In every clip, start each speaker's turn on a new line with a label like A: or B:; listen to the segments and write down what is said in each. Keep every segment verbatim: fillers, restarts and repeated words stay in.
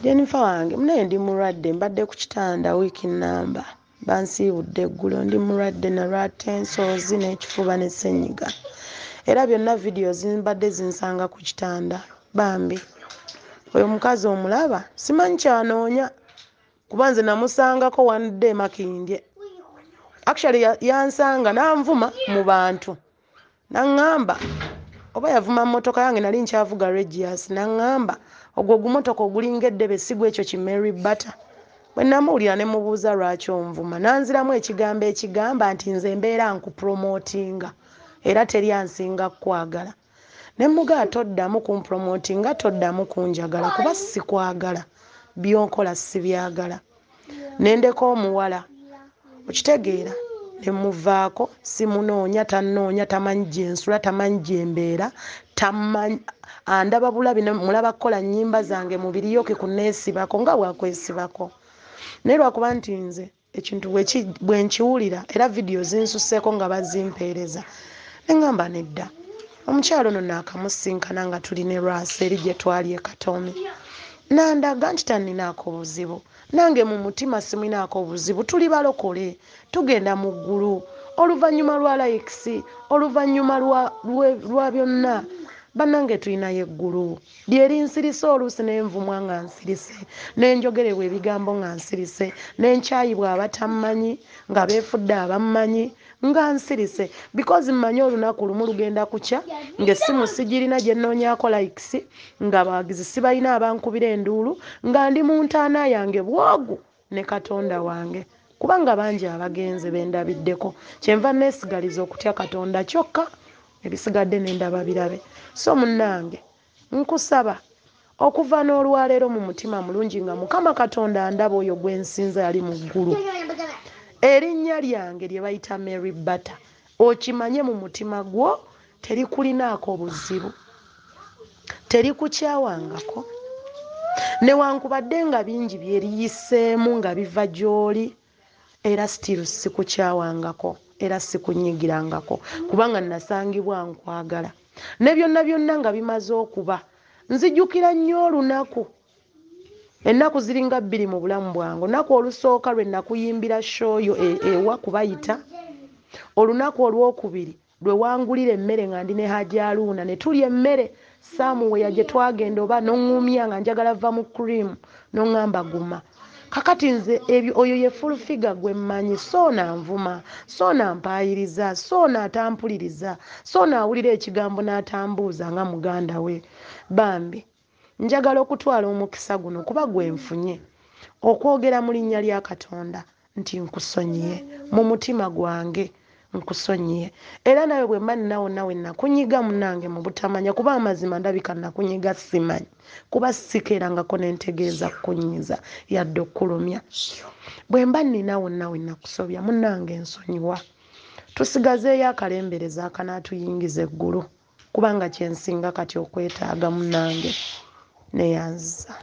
A: Jennifer wange mnaye ndi mulwadde mbadde ku kitanda wiiki nnamba bansiibudde eggulo ndi mulwadde na lwatensozi n'ekifuba ne ssenyiga era byonna vidiyo zimbadde zinsanga ku kitanda bambi oyo mukazi omulaba simanyi kyanoonya kuba nze namusangako one day Makindye actually yansanga nanvuma mu bantu naŋŋamba oba yavuma mmotoka yange nali nkyavuga Regius naŋŋamba ogwo gumotoka ogulinga eddebe sigwa ekyo ki Mary Bata bwe namuwulira ne mubuuza lwaki onvuma nanziramu ekigambo ekigamba nti nze mbeera nkupromotinga era teri ansinga kwagala ne mugaa toddamu kumpromotinga toddamu kunjagala kuba sikwagala byonkola sibyagala nendeka omuwala okitegeera ne muvaako simunoonya tannoonya tamanyi gyensula tamanyi gyembeera tamanyi andaba bulabi mulaba kukola nnyimba zange mubiriyoke kuneesibako nga bwakwesibako naye lwakuba nti nze ekintu bwe nkiwulira era vidiyo zinsuseeko nga bazimpeereza ne ŋŋamba nedda omukyalo ono naakamusinkana nga tuli ne lwasa eri gye twali e Katomi nandaga nti tanninaako buzibu nange mu mutima siminaako buzibu tuli balokole tugenda mu ggulu oluvannyuma lwa layikisi oluvannyuma lwa byonna bannange tulinayo eggulu lyerinsirise oluusi nenvumwa nga nsirise nenjogerebwa ebigambo nga nsirise nenkyayibwa abatammanyi nga beefudde abammanyi nga nsirise because mmanyi olunaku lumu lugenda kukya ng'essimu sigirina gye nnoonyaako layikisi nga bawagizi sibalina abankubira enduulu nga ndi mu ntaana yange bwogu ne Katonda wange kubanga bangi abagenze bendabiddeko kyenva neesigaliza okutya Katonda kyokka ebisigadde nendaba birabe so munnange nkusaba okuva n'olwaleero mu mutima mulungi nga Mukama Katonda andaba oyo gwe nsinza yali mu ggulu erinnya lyange lye bayita Mary Bata okimanye mu mutima gwo terikulinaako buzibu terikukyawangako newankubadde nga bingi byeriyiseemu nga biva gy'oli era still sikukyawangako era sikunyigirangako kubanga nasangibwa nkwagala ne byonna byonna nga bimaze okuba nzijukira nnyo olunaku ennaku ziringa bbiri mu bulamu bwange olunaku olusooka lwe nakuyimbira shooyo ewa kubayita olunaku olwokubiri lwe wangulira emmere nga ndi ne Hajaluuna ne tulya emmere saamuweya gye twagenda oba noŋŋumya nga njagala va mu cream noŋŋamba guma kakati nze ebyo oyo ye full figure gwe mmanyi so nanvuma so nampayiriza so natampuliriza so nawulira ekigambo n'atambuuza nga muganda we bambi njagala okutwala omukisa guno kuba gwe nfunye okwogera mu linnya lya Katonda nti nkusonyiye mu mutima gwange nkusonyiye era nawe bwe mba ninawo nawe nakunyiga munange mu butamanya kuba amazima ndabika nakunyiga simanyi kuba sikeerangako nentegeeza kukunyiza yadde okkulumya bwe mba ninawo nawe nakusobya munange nsonyiwa tusigazeeyo akalembereza akanaatuyingiza eggulu kubanga kyensinga kati okwetaaga munange neyanza.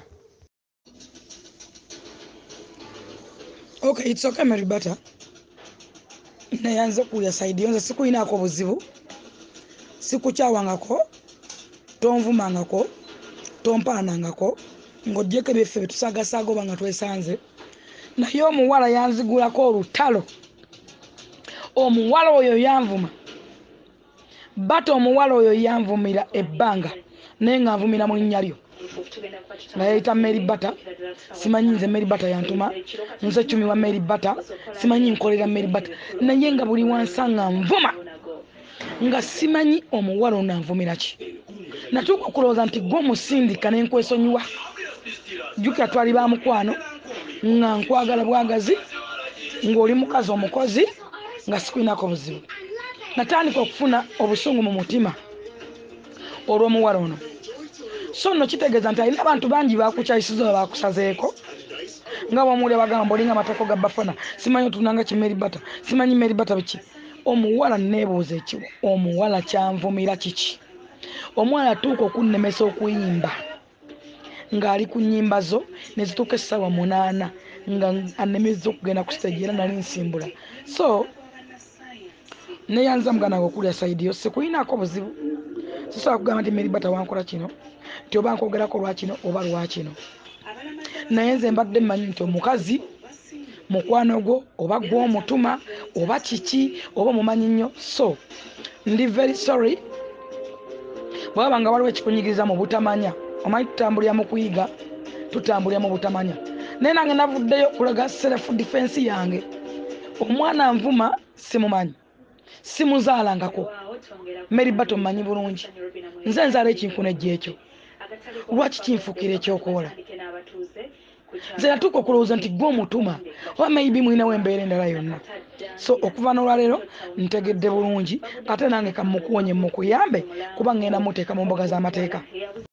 B: Okay, it's okay Mary Bata. Nayanza kuya side yonza siku inaako buzibu. Sikukyawangako. Tonvumangako. Tompaanangako. Ng'ogyeko byeffe betusaagasaaga oba nga twesanze. Naye omuwala yanzigulako olutalo. Omuwala oyo yanvuma. Bata omuwala oyo yanvumira ebbanga. Naye nga nvumira mu linnya lyo. Nayita Mary Bata simanyi nze Mary Bata yantuma nze chumi wa Mary Bata simanyi nkolera Mary Bata naye nga buli wansanga nvuma nga simanyi omuwala ono anvumira ki natuuka okulowooza nti gwe omusindika ne nkwesonyiwa jjukira twali ba mukwano nga nkwagala bwagazi ng'oli mukazi omukozi nga sikulinako buzibu natandika okufuna obusungu mu mutima olw'omuwala ono so no kitegeeza nti alina abantu bangi bakukyayisiza oba bakusazeeko nga bw'omuwulira bagamba olinga amatako ga bafana simanyi otunanga ki Mary Bata simanyi Mary Bata biki omuwala neebuuza ekiwo omuwala kyanvumira kiki omuwala atuuka okunnemesa okuyimba ng'ali ku nnyimba zo ne zituuka essaawa munaana nga annemeza okugenda ku stage era nali nsimbula so neyanza muganda gwe okulya sayidi yo sikuyinaako buzibu sisobola kugamba nti Mary Bata wankola kino nti oba nkogerako lwa kino oba lwa kino naye nze mbadde mmanyi nti omukazi mukwano gwo oba gw'omutuma oba kiki oba mumanyi nnyo. So ndi very sorry bwaba nga waliwo ekikunyigiriza mu butamanya. Omanyi tutambulira mu kuyiga, tutambulira mu butamanya. Naye nange navuddeyo kulaga self defense yange. Omwana nvuma simumanyi, simuzaalangako. Mary Bata mmanyi bulungi. Nze nzaala ekinkunejja ekyo. Lwaki kinfuukira ekyokola? Nze natuuka okulowooza nti gwe omutuma oba maybe mulinawo embeera endala yonna. So okuva n'olwaleero ntegedde bulungi ate nange kamukuwonye mukuyambe kuba ngenda muteeka mu mboga z'amateeka.